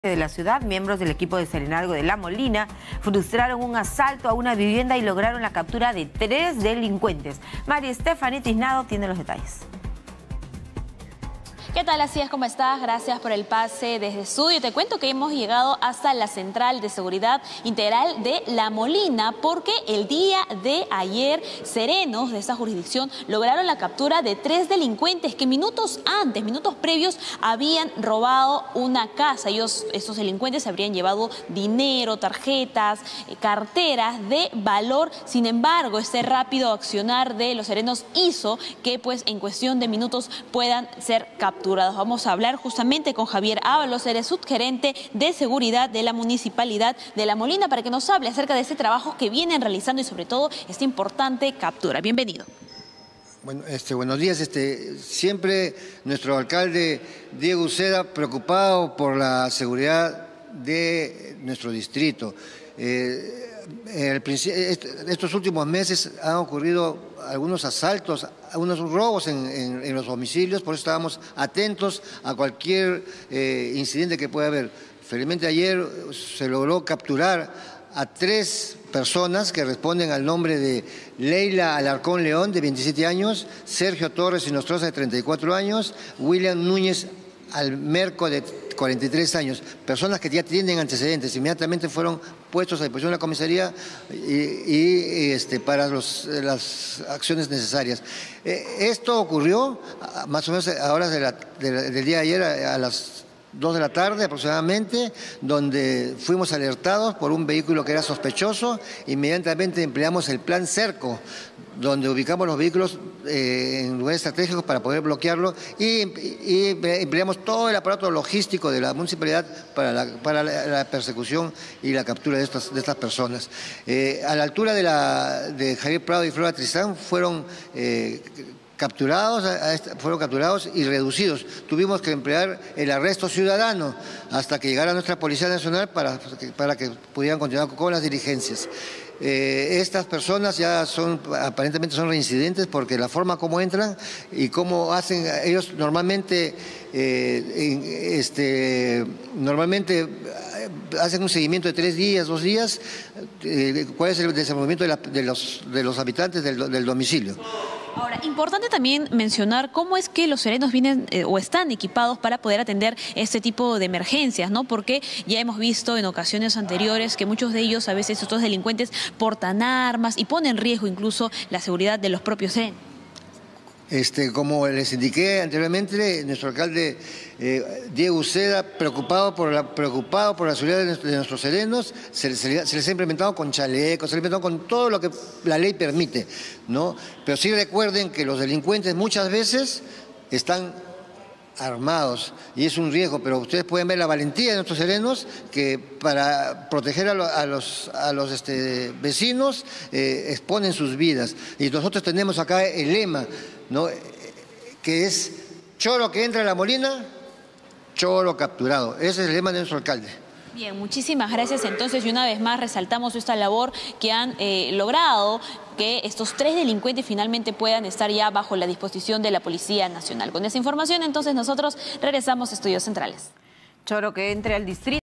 De la ciudad, miembros del equipo de Serenazgo de La Molina frustraron un asalto a una vivienda y lograron la captura de 3 delincuentes. María Estefanía Tiznado tiene los detalles. ¿Qué tal? Así es, ¿cómo estás? Gracias por el pase desde estudio. Te cuento que hemos llegado hasta la Central de Seguridad Integral de La Molina porque el día de ayer, serenos de esta jurisdicción lograron la captura de 3 delincuentes que minutos previos, habían robado una casa. Estos delincuentes habrían llevado dinero, tarjetas, carteras de valor. Sin embargo, este rápido accionar de los serenos hizo que en cuestión de minutos puedan ser capturados. Vamos a hablar justamente con Javier Ábalos, él es subgerente de seguridad de la Municipalidad de La Molina, para que nos hable acerca de este trabajo que vienen realizando y sobre todo esta importante captura. Bienvenido. Bueno, buenos días. Siempre nuestro alcalde Diego Uceda preocupado por la seguridad de nuestro distrito. Estos últimos meses han ocurrido algunos asaltos, algunos robos en los domicilios, por eso estábamos atentos a cualquier incidente que pueda haber. Felizmente ayer se logró capturar a 3 personas que responden al nombre de Leila Alarcón León, de 27 años, Sergio Torres Inostroza, de 34 años, William Núñez Almerco, de 43 años, personas que ya tienen antecedentes. Inmediatamente fueron puestos a disposición de la comisaría para las acciones necesarias. Esto ocurrió más o menos a horas del día de ayer, a las 2 de la tarde aproximadamente, donde fuimos alertados por un vehículo que era sospechoso. Inmediatamente empleamos el plan Cerco, donde ubicamos los vehículos en lugares estratégicos para poder bloquearlo, y empleamos todo el aparato logístico de la municipalidad para la persecución y la captura de estas personas. A la altura de Javier Prado y Flora Tristán fueron capturados y reducidos. Tuvimos que emplear el arresto ciudadano hasta que llegara nuestra Policía Nacional para que pudieran continuar con las diligencias. Estas personas ya aparentemente son reincidentes, porque la forma como entran y cómo hacen, ellos normalmente hacen un seguimiento de 3 días, 2 días, cuál es el desenvolvimiento de los habitantes del domicilio. Ahora, importante también mencionar cómo es que los serenos vienen o están equipados para poder atender este tipo de emergencias, ¿no? Porque ya hemos visto en ocasiones anteriores que muchos de ellos, a veces estos delincuentes, portan armas y ponen en riesgo incluso la seguridad de los propios serenos. Como les indiqué anteriormente, nuestro alcalde Diego Uceda, preocupado por la seguridad de nuestros serenos, se les ha implementado con chalecos, se les ha implementado con todo lo que la ley permite, ¿no? Pero sí recuerden que los delincuentes muchas veces están armados y es un riesgo, pero ustedes pueden ver la valentía de nuestros serenos, que para proteger a los vecinos exponen sus vidas. Y nosotros tenemos acá el lema, ¿no?, que es: choro que entra a La Molina, choro capturado. Ese es el lema de nuestro alcalde. Bien, muchísimas gracias. Entonces, y una vez más resaltamos esta labor que han logrado que estos 3 delincuentes finalmente puedan estar ya bajo la disposición de la Policía Nacional. Con esa información, entonces, nosotros regresamos a Estudios Centrales. Choro que entre al distrito.